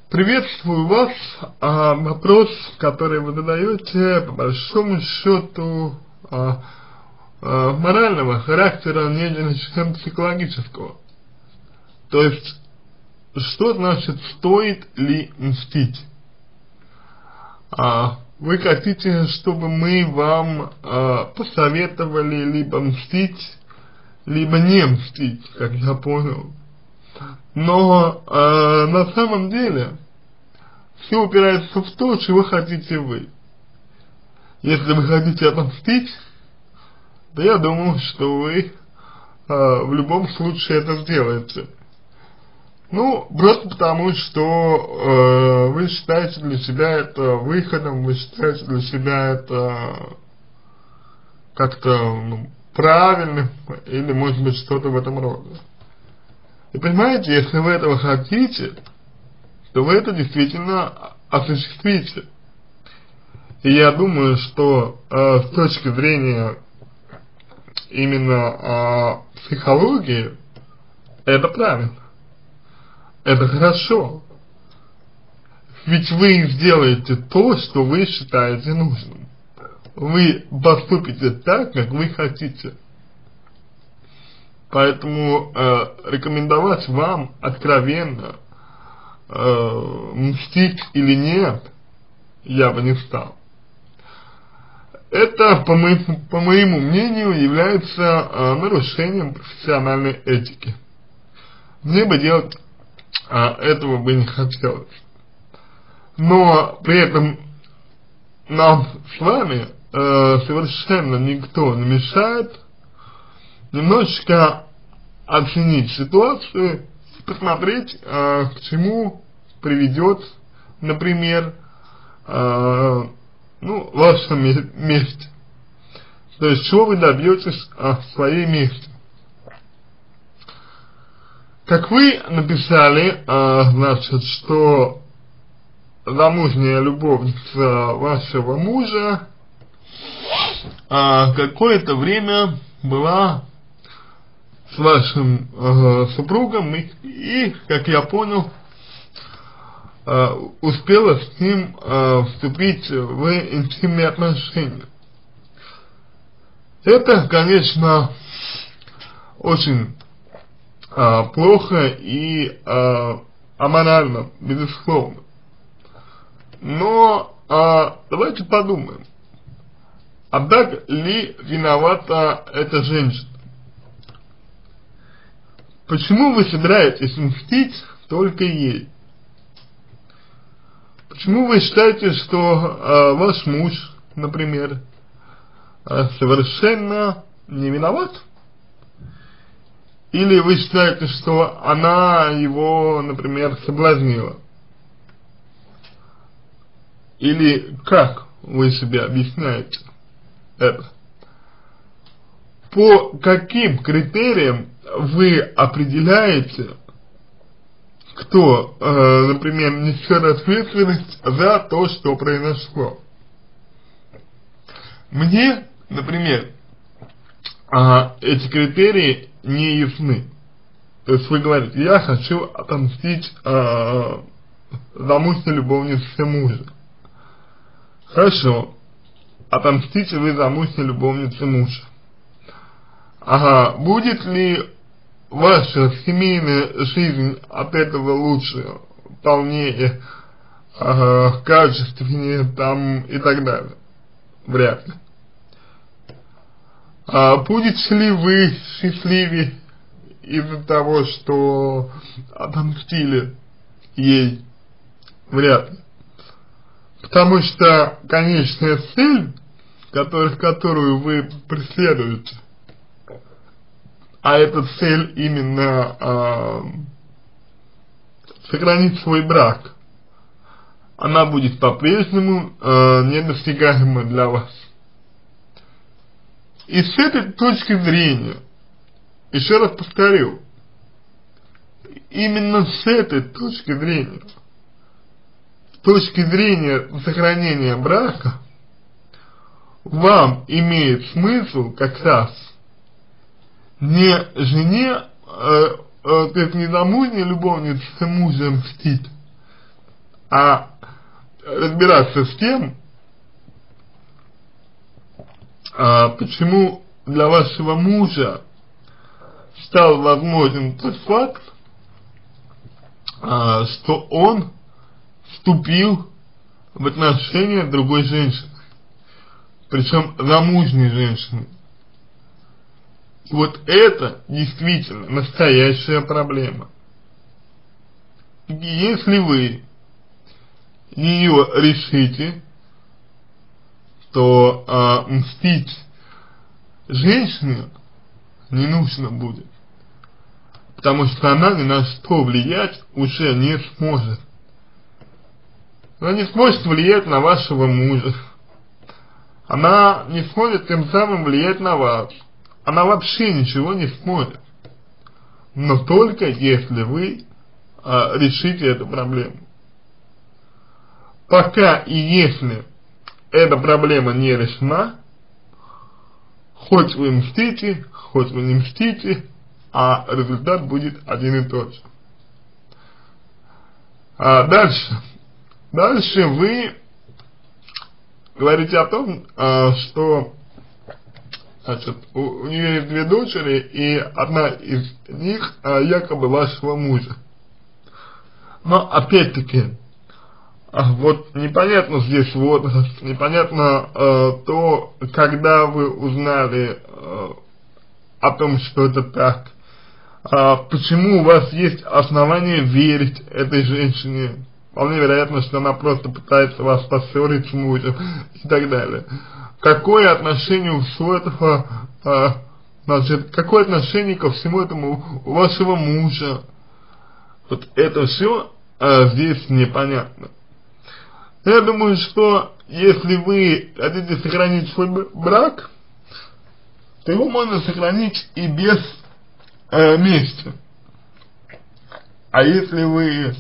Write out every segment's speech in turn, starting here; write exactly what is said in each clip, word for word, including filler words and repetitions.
Приветствую вас. А, вопрос, который вы задаете, по большому счету, а, а, морального характера, нежели чем психологического. То есть, что значит стоит ли мстить? А, вы хотите, чтобы мы вам а, посоветовали либо мстить, либо не мстить, как я понял. Но э, на самом деле все упирается в то, чего хотите вы. Если вы хотите отомстить, то я думаю, что вы э, в любом случае это сделаете. Ну, просто потому, что э, вы считаете для себя это выходом, вы считаете для себя это как-то ну, правильным, или может быть что-то в этом роде. И понимаете, если вы этого хотите, то вы это действительно осуществите. И я думаю, что э, с точки зрения именно э, психологии, это правильно. Это хорошо. Ведь вы сделаете то, что вы считаете нужным. Вы поступите так, как вы хотите. Поэтому э, рекомендовать вам откровенно э, мстить или нет, я бы не стал. Это, по моему, по моему мнению, является э, нарушением профессиональной этики. Мне бы делать э, этого бы не хотелось. Но при этом нам с вами э, совершенно никто не мешает немножечко оценить ситуацию, посмотреть, э, к чему приведет, например, э, ну, ваша месть. То есть, чего вы добьетесь э, в своей мести. Как вы написали, э, значит, что замужняя любовница вашего мужа э, какое-то время была с вашим э, супругом и, и, как я понял, э, успела с ним э, вступить в интимные отношения. Это, конечно, очень э, плохо и э, аморально, безусловно. Но э, давайте подумаем, а так ли виновата эта женщина? Почему вы собираетесь мстить только ей? Почему вы считаете, что э, ваш муж, например, э, совершенно не виноват? Или вы считаете, что она его, например, соблазнила? Или как вы себе объясняете это? По каким критериям вы определяете, кто, э, например, несет ответственность за то, что произошло? Мне, например, э, эти критерии не ясны. То есть вы говорите, я хочу отомстить э, замужней любовнице мужа. Хорошо, отомстите вы замужней любовнице мужа. Ага, будет ли ваша семейная жизнь от этого лучше, полнее, ага, качественнее там и так далее? Вряд ли. А будете ли вы счастливее из-за того, что отомстили ей? Вряд ли. Потому что конечная цель, который, которую вы преследуете, а эта цель именно э, сохранить свой брак, она будет по-прежнему э, недостигаема для вас. И с этой точки зрения, еще раз повторю, именно с этой точки зрения, с точки зрения сохранения брака, вам имеет смысл как раз не жене, э, э, то есть не замужней любовнице мужа мстить, а разбираться с тем, а, почему для вашего мужа стал возможен тот факт, а, что он вступил в отношения с другой женщиной, причем замужней женщиной. Вот это действительно настоящая проблема. И если вы ее решите, то а, мстить женщине не нужно будет, потому что она ни на что влиять уже не сможет. Она не сможет влиять на вашего мужа, она не сможет тем самым влиять на вас, она вообще ничего не сможет, но только если вы а, решите эту проблему. Пока и если эта проблема не решена, хоть вы мстите, хоть вы не мстите, а результат будет один и тот же. А дальше. Дальше вы говорите о том, а, что значит, у, у нее есть две дочери, и одна из них а, якобы вашего мужа. Но опять-таки, вот непонятно здесь возраст, непонятно э, то, когда вы узнали э, о том, что это так, э, почему у вас есть основания верить этой женщине, вполне вероятно, что она просто пытается вас поссорить с мужем и так далее. Какое отношение у всего этого, э, значит, какое отношение ко всему этому у вашего мужа? Вот это все э, здесь непонятно. Я думаю, что если вы хотите сохранить свой брак, то его можно сохранить и без э, мести. А если вы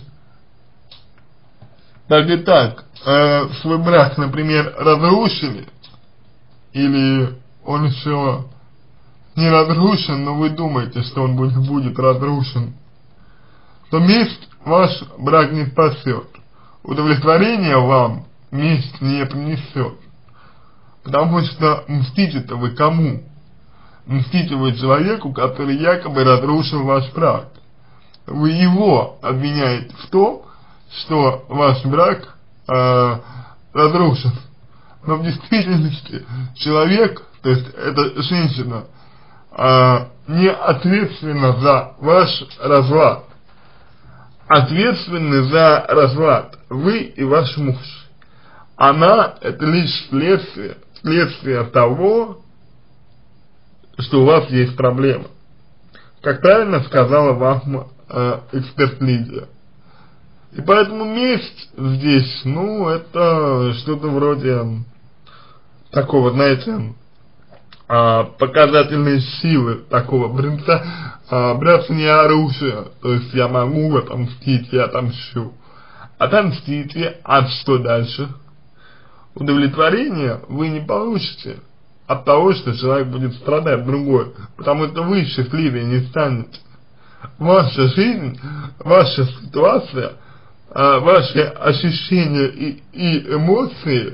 так и так э, свой брак, например, разрушили, или он еще не разрушен, но вы думаете, что он будет, будет разрушен, то месть ваш брак не спасет. Удовлетворение вам месть не принесет. Потому что мстите-то вы кому? Мстите вы человеку, который якобы разрушил ваш брак. Вы его обвиняете в том, что ваш брак э, разрушен. Но в действительности человек, то есть эта женщина, э, не ответственна за ваш разлад. Ответственны за разлад вы и ваш муж. Она — это лишь следствие, следствие того, что у вас есть проблема. Как правильно сказала вам э, эксперт Лидия. И поэтому месть здесь, ну, это что-то вроде такого, знаете, э, показательной силы, такого бренца, э, бряцания оружия. То есть я могу отомстить, я отомщу. Отомстите, а что дальше? Удовлетворение вы не получите от того, что человек будет страдать другой, потому что вы счастливее не станете. Ваша жизнь, ваша ситуация, э, ваши ощущения и, и эмоции,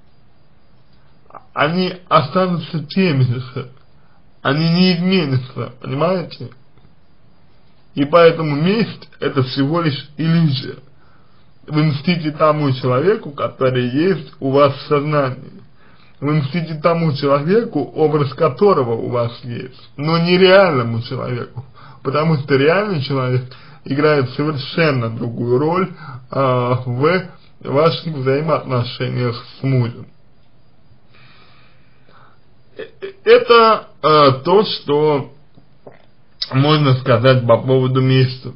они останутся теми же, они не изменятся, понимаете? И поэтому месть — это всего лишь иллюзия. Вы мстите тому человеку, который есть у вас в сознании. Вы мстите тому человеку, образ которого у вас есть, но не реальному человеку, потому что реальный человек играет совершенно другую роль э, в ваших взаимоотношениях с мужем. Это э, то, что можно сказать по поводу мести.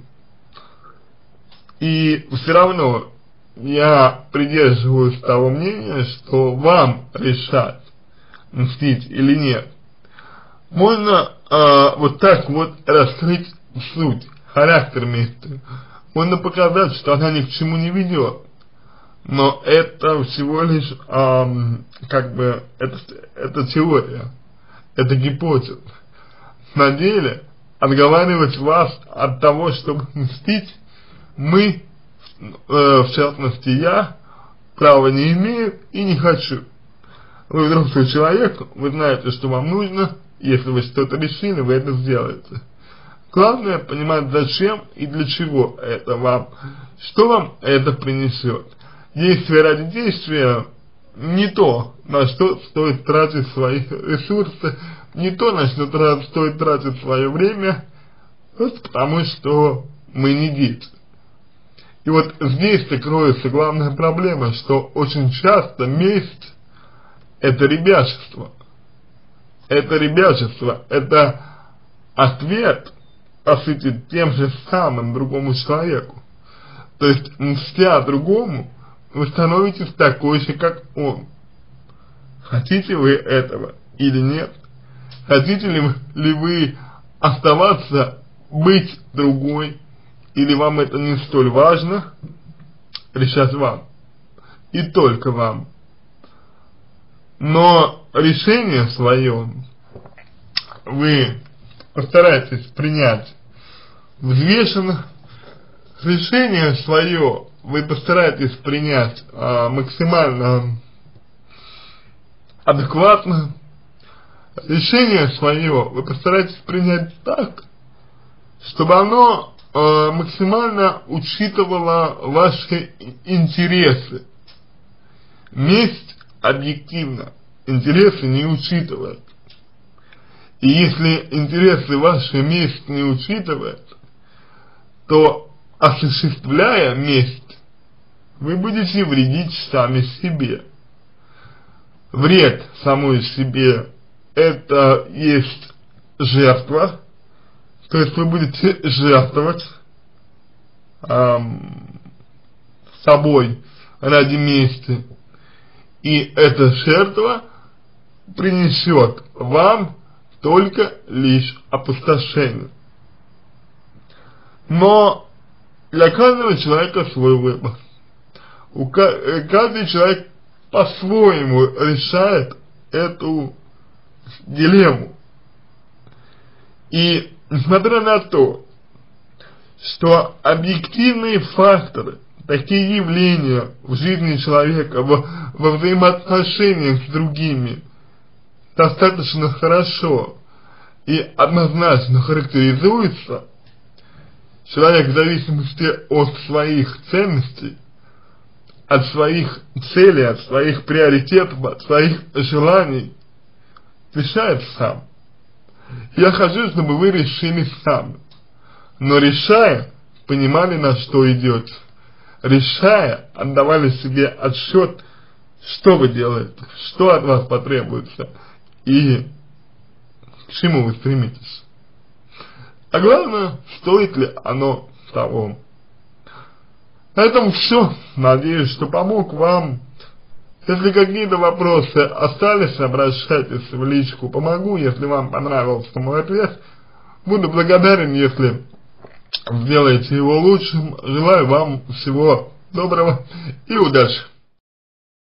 И все равно я придерживаюсь того мнения, что вам решать, мстить или нет. Можно э, вот так вот раскрыть суть, характер мести. Можно показать, что она ни к чему не ведет. Но это всего лишь, э, как бы, это, это теория, это гипотеза. На деле, отговаривать вас от того, чтобы мстить, мы э, в частности я, права не имею и не хочу. Вы взрослый человек, вы знаете, что вам нужно, если вы что-то решили, вы это сделаете. Главное понимать, зачем и для чего это вам, что вам это принесет. Действие ради действия не то, на что стоит тратить свои ресурсы, не то, на что стоит тратить свое время, просто потому что мы не дети. И вот здесь-то кроется главная проблема, что очень часто месть — это ребячество. Это ребячество, это ответ, по сути, тем же самым другому человеку. То есть, мстя другому, вы становитесь такой же, как он. Хотите вы этого или нет? Хотите ли, ли вы оставаться, быть другой, или вам это не столь важно, решать вам, и только вам. Но решение свое вы постарайтесь принять взвешенно, решение свое вы постарайтесь принять а, максимально адекватно, решение свое вы постарайтесь принять так, чтобы оно э, максимально учитывало ваши интересы. Месть объективно интересы не учитывает. И если интересы ваши месть не учитывает, то, осуществляя месть, вы будете вредить сами себе. Вред самой себе — это есть жертва. То есть вы будете жертвовать эм, собой ради мести, и эта жертва принесет вам только лишь опустошение. Но для каждого человека свой выбор. У каждый человек по-своему решает эту дилемму. И несмотря на то, что объективные факторы, такие явления в жизни человека, в, во взаимоотношениях с другими, достаточно хорошо и однозначно характеризуются, человек в зависимости от своих ценностей, от своих целей, от своих приоритетов, от своих желаний, решает сам. Я хочу, чтобы вы решили сами, но решая, понимали, на что идете. Решая, отдавали себе отсчет, что вы делаете, что от вас потребуется и к чему вы стремитесь. А главное, стоит ли оно того. На этом все. Надеюсь, что помог вам. Если какие-то вопросы остались, обращайтесь в личку, помогу. Если вам понравился мой ответ, буду благодарен, если сделаете его лучшим. Желаю вам всего доброго и удачи.